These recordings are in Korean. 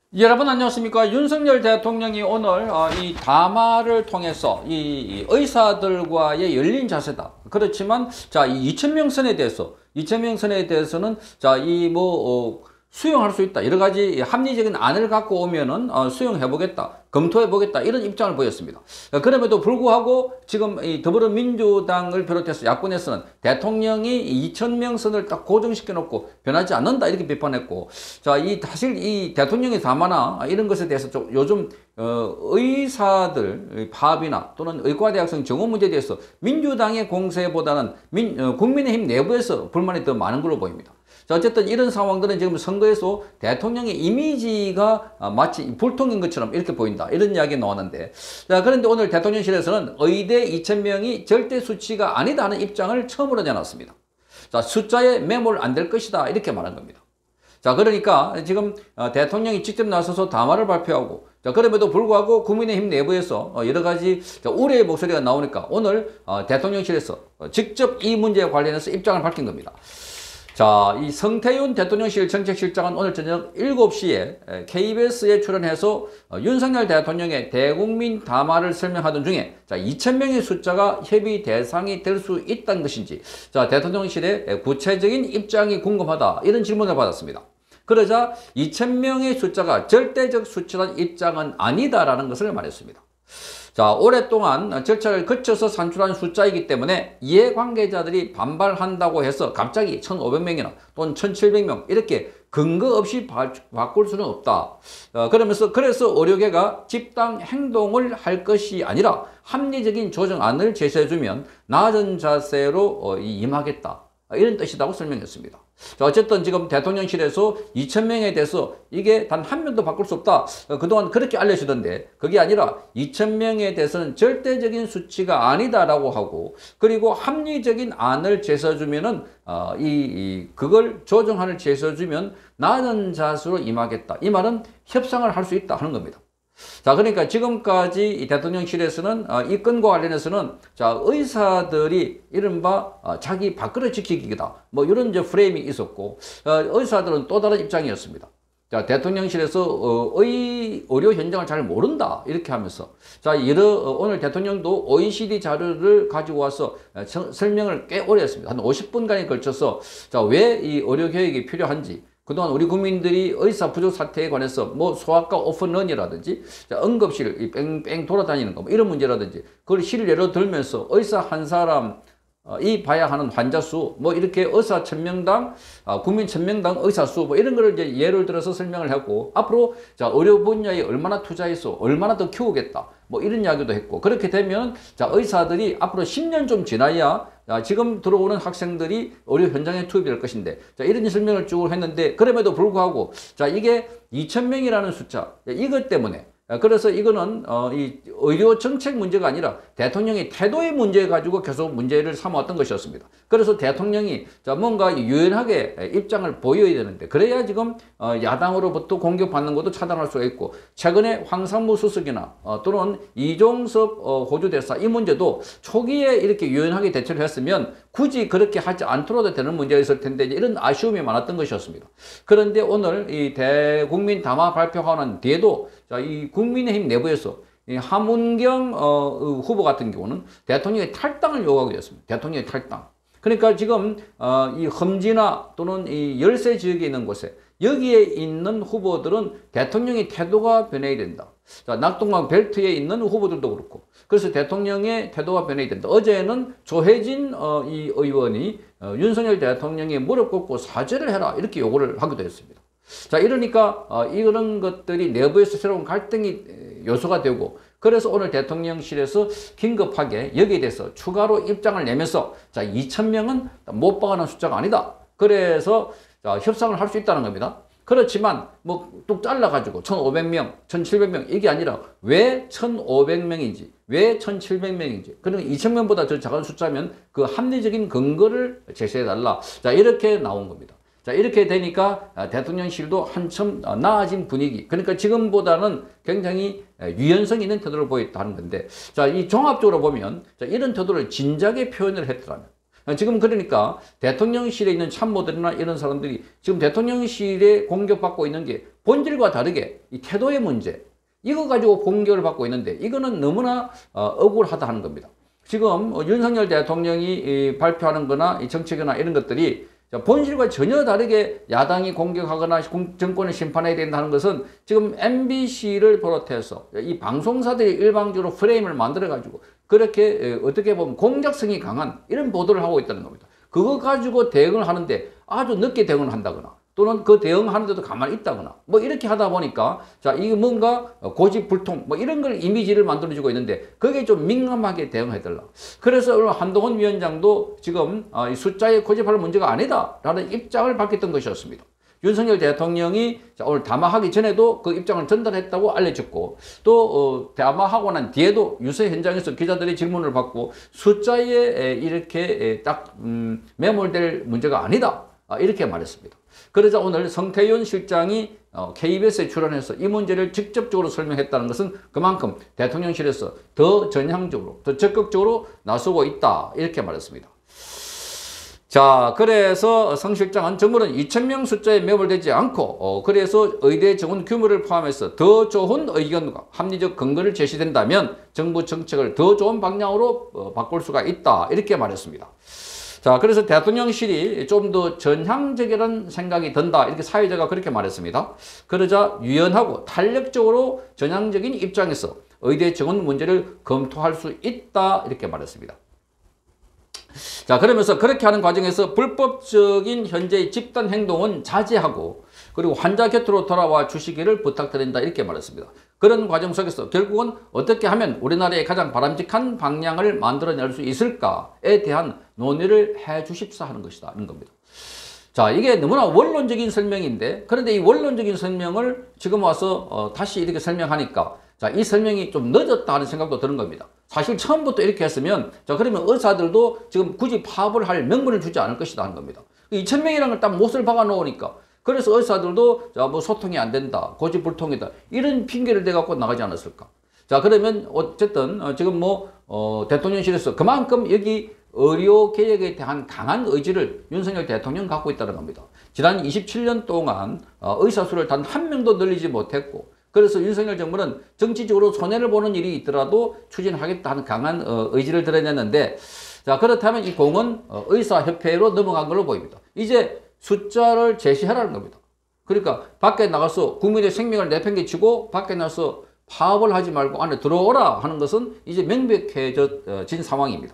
여러분 안녕하십니까. 윤석열 대통령이 오늘 이 담화를 통해서 이 의사들과의 열린 자세다. 그렇지만 이 이천명 선에 대해서는 수용할 수 있다. 여러 가지 합리적인 안을 갖고 오면은 수용해 보겠다. 검토해 보겠다. 이런 입장을 보였습니다. 그럼에도 불구하고 지금 이 더불어민주당을 비롯해서 야권에서는 대통령이 2,000명 선을 딱 고정시켜 놓고 변하지 않는다. 이렇게 비판했고, 사실 이 대통령의 담화나 이런 것에 대해서 좀 요즘 의사들 파업이나 또는 의과대학생 정원 문제에 대해서 민주당의 공세보다는 국민의힘 내부에서 불만이 더 많은 걸로 보입니다. 어쨌든 이런 상황들은 지금 선거에서 대통령의 이미지가 마치 불통인 것처럼 이렇게 보인다. 이런 이야기 나왔는데, 그런데 오늘 대통령실에서는 의대 2,000명이 절대 수치가 아니다 하는 입장을 처음으로 내놨습니다. 숫자에 매몰 안 될 것이다. 이렇게 말한 겁니다. 그러니까 지금 대통령이 직접 나서서 담화를 발표하고, 그럼에도 불구하고 국민의힘 내부에서 여러 가지 우려의 목소리가 나오니까 오늘 대통령실에서 직접 이 문제에 관련해서 입장을 밝힌 겁니다. 이 성태윤 대통령실 정책실장은 오늘 저녁 7시에 KBS에 출연해서 윤석열 대통령의 대국민 담화를 설명하던 중에 2,000명의 숫자가 협의 대상이 될 수 있다는 것인지 대통령실의 구체적인 입장이 궁금하다. 이런 질문을 받았습니다. 그러자 2,000명의 숫자가 절대적 수치란 입장은 아니다라는 것을 말했습니다. 오랫동안 절차를 거쳐서 산출한 숫자이기 때문에 이해관계자들이 반발한다고 해서 갑자기 1,500명이나 또는 1,700명 이렇게 근거 없이 바꿀 수는 없다. 그래서 의료계가 집단 행동을 할 것이 아니라 합리적인 조정안을 제시해주면 나아진 자세로 임하겠다. 이런 뜻이라고 설명했습니다. 어쨌든 지금 대통령실에서 2,000명에 대해서 이게 단 한 명도 바꿀 수 없다. 그동안 그렇게 알려주던데 그게 아니라 2,000명에 대해서는 절대적인 수치가 아니다라고 하고, 그리고 합리적인 안을 제시해주면은 그걸 조정안을 제시해주면 나은 자세로 임하겠다. 이 말은 협상을 할 수 있다 하는 겁니다. 그러니까 지금까지 이 대통령실에서는 이 건과 관련해서는 의사들이 이른바 자기 밥그릇 지키기다. 이런 프레임이 있었고, 의사들은 또 다른 입장이었습니다. 대통령실에서 의료 현장을 잘 모른다. 이렇게 하면서. 오늘 대통령도 OECD 자료를 가지고 와서 설명을 꽤 오래 했습니다. 한 50분간에 걸쳐서 왜 이 의료 교육이 필요한지, 그동안 우리 국민들이 의사 부족 사태에 관해서 소아과 오픈런이라든지 응급실 뺑뺑 돌아다니는 거 이런 문제라든지 그걸 실례로 들면서 의사 한 사람 이 봐야 하는 환자 수, 이렇게 의사 1,000명당, 국민 1,000명당 의사 수, 이런 거를 이제 예를 들어서 설명을 했고, 앞으로, 의료 분야에 얼마나 투자해서 얼마나 더 키우겠다. 이런 이야기도 했고, 그렇게 되면, 의사들이 앞으로 10년 좀 지나야, 지금 들어오는 학생들이 의료 현장에 투입이 될 것인데, 이런 설명을 쭉 했는데, 그럼에도 불구하고, 이게 2,000명이라는 숫자, 이것 때문에, 그래서 이거는 이 의료 정책 문제가 아니라 대통령의 태도의 문제 가지고 계속 문제를 삼아왔던 것이었습니다. 그래서 대통령이 뭔가 유연하게 입장을 보여야 되는데, 그래야 지금 야당으로부터 공격받는 것도 차단할 수가 있고, 최근에 황상무 수석이나 또는 이종섭 호주 대사 이 문제도 초기에 이렇게 유연하게 대처를 했으면 굳이 그렇게 하지 않더라도 되는 문제였을 텐데, 이런 아쉬움이 많았던 것이었습니다. 그런데 오늘 이 대국민 담화 발표하는 뒤에도 이 국민의힘 내부에서 이 하문경 후보 같은 경우는 대통령의 탈당을 요구하게 됐습니다. 대통령의 탈당. 그러니까 지금 이 험지나 또는 이 열세 지역에 있는 곳에 여기에 있는 후보들은 대통령의 태도가 변해야 된다. 낙동강 벨트에 있는 후보들도 그렇고, 그래서 대통령의 태도가 변해야 된다. 어제는 조혜진 이 의원이 윤석열 대통령이 무릎 꿇고 사죄를 해라 이렇게 요구를 하기도 했습니다. 이러니까 이런 것들이 내부에서 새로운 갈등이 요소가 되고, 그래서 오늘 대통령실에서 긴급하게 여기에 대해서 추가로 입장을 내면서 2,000명은 못 박아놓은 숫자가 아니다. 그래서 협상을 할 수 있다는 겁니다. 그렇지만 뚝 잘라가지고 1,500명, 1,700명 이게 아니라 왜 1,500명인지 왜 1,700명인지, 그러니까 2,000명보다 더 작은 숫자면 그 합리적인 근거를 제시해달라. 이렇게 나온 겁니다. 이렇게 되니까 대통령실도 한참 나아진 분위기, 그러니까 지금보다는 굉장히 유연성 있는 태도를 보였다는 건데, 이 종합적으로 보면 이런 태도를 진작에 표현을 했더라면, 지금 그러니까 대통령실에 있는 참모들이나 이런 사람들이 지금 대통령실에 공격받고 있는 게 본질과 다르게 이 태도의 문제, 이거 가지고 공격을 받고 있는데 이거는 너무나 억울하다 하는 겁니다. 지금 윤석열 대통령이 발표하는 거나 이 정책이나 이런 것들이 본질과 전혀 다르게 야당이 공격하거나 정권을 심판해야 된다는 것은 지금 MBC를 비롯해서 이 방송사들이 일방적으로 프레임을 만들어가지고 그렇게 어떻게 보면 공작성이 강한 이런 보도를 하고 있다는 겁니다. 그거 가지고 대응을 하는데 아주 늦게 대응을 한다거나 또는 그 대응하는데도 가만히 있다거나 뭐 이렇게 하다 보니까 자 이게 뭔가 고집불통 뭐 이런 걸 이미지를 만들어주고 있는데 거기에 좀 민감하게 대응해달라. 그래서 오늘 한동훈 위원장도 지금 이 숫자에 고집할 문제가 아니다라는 입장을 밝혔던 것이었습니다. 윤석열 대통령이 오늘 담화하기 전에도 그 입장을 전달했다고 알려졌고 또 담화하고 난 뒤에도 유세 현장에서 기자들의 질문을 받고 숫자에 이렇게 딱 매몰될 문제가 아니다 이렇게 말했습니다. 그러자 오늘 성태윤 실장이 KBS에 출연해서 이 문제를 직접적으로 설명했다는 것은 그만큼 대통령실에서 더 전향적으로 더 적극적으로 나서고 있다 이렇게 말했습니다. 자, 그래서 성 실장은 정부는 2,000명 숫자에 매몰되지 않고 그래서 의대 정원 규모를 포함해서 더 좋은 의견과 합리적 근거를 제시된다면 정부 정책을 더 좋은 방향으로 바꿀 수가 있다 이렇게 말했습니다. 자, 그래서 대통령실이 좀 더 전향적이라는 생각이 든다 이렇게 사회자가 그렇게 말했습니다. 그러자 유연하고 탄력적으로 전향적인 입장에서 의대 정원 문제를 검토할 수 있다 이렇게 말했습니다. 자, 그러면서 그렇게 하는 과정에서 불법적인 현재의 집단 행동은 자제하고 그리고 환자 곁으로 돌아와 주시기를 부탁드린다 이렇게 말했습니다. 그런 과정 속에서 결국은 어떻게 하면 우리나라의 가장 바람직한 방향을 만들어낼 수 있을까에 대한 논의를 해 주십사 하는 것이다 하는 겁니다. 자, 이게 너무나 원론적인 설명인데 그런데 이 원론적인 설명을 지금 와서 다시 이렇게 설명하니까 자, 이 설명이 좀 늦었다 하는 생각도 드는 겁니다. 사실 처음부터 이렇게 했으면 자, 그러면 의사들도 지금 굳이 파업을 할 명분을 주지 않을 것이다 하는 겁니다. 2,000명이라는 걸 딱 못을 박아 놓으니까 그래서 의사들도 자, 뭐 소통이 안 된다, 고집불통이다 이런 핑계를 대갖고 나가지 않았을까. 자, 그러면 어쨌든 지금 뭐 대통령실에서 그만큼 여기 의료 개혁에 대한 강한 의지를 윤석열 대통령 갖고 있다는 겁니다. 지난 27년 동안 의사 수를 단 한 명도 늘리지 못했고 그래서 윤석열 정부는 정치적으로 손해를 보는 일이 있더라도 추진하겠다 하는 강한 의지를 드러냈는데 자, 그렇다면 이 공은 의사협회로 넘어간 걸로 보입니다. 이제 숫자를 제시하라는 겁니다. 그러니까 밖에 나가서 국민의 생명을 내팽개치고 밖에 나서 파업을 하지 말고 안에 들어오라 하는 것은 이제 명백해진 상황입니다.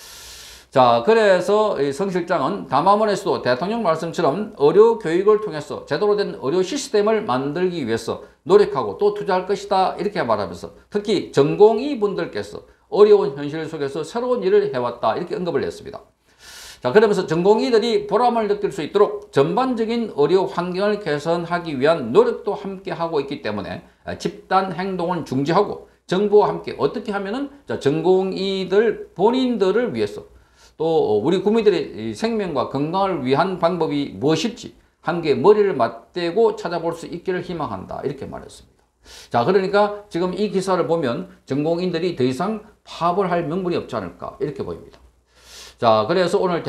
자, 그래서 성 실장은 담화문에서도 대통령 말씀처럼 의료 교육을 통해서 제대로 된 의료 시스템을 만들기 위해서 노력하고 또 투자할 것이다 이렇게 말하면서 특히 전공의 분들께서 어려운 현실 속에서 새로운 일을 해왔다 이렇게 언급을 했습니다. 자, 그러면서 전공의들이 보람을 느낄 수 있도록 전반적인 의료 환경을 개선하기 위한 노력도 함께 하고 있기 때문에 집단 행동을 중지하고 정부와 함께 어떻게 하면은 전공의들 본인들을 위해서 또 우리 국민들의 생명과 건강을 위한 방법이 무엇일지 함께 머리를 맞대고 찾아볼 수 있기를 희망한다 이렇게 말했습니다. 자, 그러니까 지금 이 기사를 보면 전공인들이 더 이상 파업을 할 명분이 없지 않을까 이렇게 보입니다. 자, 그래서 오늘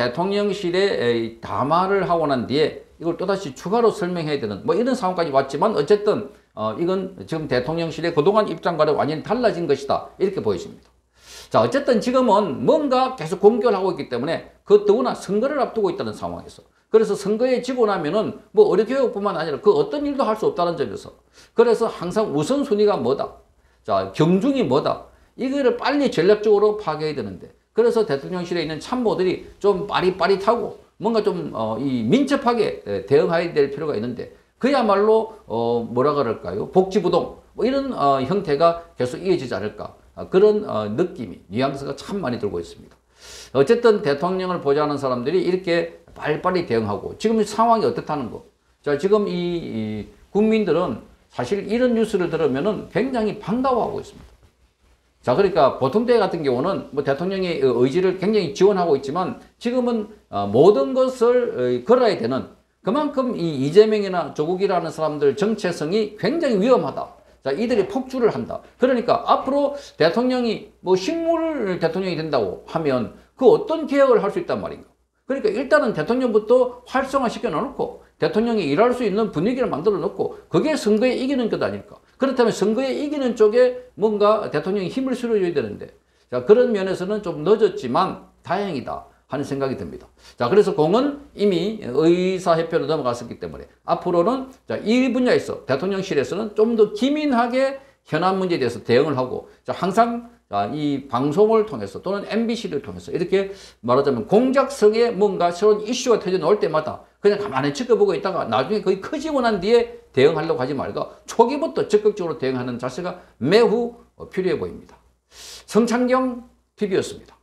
대통령실에 담화를 하고 난 뒤에 이걸 또다시 추가로 설명해야 되는 뭐 이런 상황까지 왔지만 어쨌든 이건 지금 대통령실의 그동안 입장과는 완전히 달라진 것이다 이렇게 보여집니다. 자, 어쨌든 지금은 뭔가 계속 공격을 하고 있기 때문에 그 더구나 선거를 앞두고 있다는 상황에서 그래서 선거에 지고 나면은 뭐 의료교육뿐만 아니라 그 어떤 일도 할 수 없다는 점에서 그래서 항상 우선순위가 뭐다, 자, 경중이 뭐다 이거를 빨리 전략적으로 파악해야 되는데 그래서 대통령실에 있는 참모들이 좀 빠릿빠릿하고 뭔가 좀 민첩하게 대응해야 될 필요가 있는데 그야말로 뭐라 그럴까요? 복지부동 뭐 이런 형태가 계속 이어지지 않을까 그런 느낌이 뉘앙스가 참 많이 들고 있습니다. 어쨌든 대통령을 보좌하는 사람들이 이렇게 빨리빨리 대응하고 지금 상황이 어떻다는 거. 자, 지금 이 국민들은 사실 이런 뉴스를 들으면은 굉장히 반가워하고 있습니다. 자, 그러니까 보통 때 같은 경우는 뭐 대통령의 의지를 굉장히 지원하고 있지만 지금은 모든 것을 걸어야 되는 그만큼 이 이재명이나 조국이라는 사람들 정체성이 굉장히 위험하다. 자, 이들이 폭주를 한다. 그러니까 앞으로 대통령이 뭐 식물 대통령이 된다고 하면 그 어떤 개혁을 할 수 있단 말인가. 그러니까 일단은 대통령부터 활성화시켜 놓고 대통령이 일할 수 있는 분위기를 만들어 놓고 그게 선거에 이기는 것 아닐까. 그렇다면 선거에 이기는 쪽에 뭔가 대통령이 힘을 실어줘야 되는데 자, 그런 면에서는 좀 늦었지만 다행이다 하는 생각이 듭니다. 자, 그래서 공은 이미 의사협회로 넘어갔었기 때문에 앞으로는 자, 이 분야에서 대통령실에서는 좀 더 기민하게 현안 문제에 대해서 대응을 하고 자, 항상 이 방송을 통해서 또는 MBC를 통해서 이렇게 말하자면 공작성에 뭔가 새로운 이슈가 터져 나올 때마다 그냥 가만히 지켜보고 있다가 나중에 거의 커지고 난 뒤에 대응하려고 하지 말고 초기부터 적극적으로 대응하는 자세가 매우 필요해 보입니다. 성창경 TV였습니다.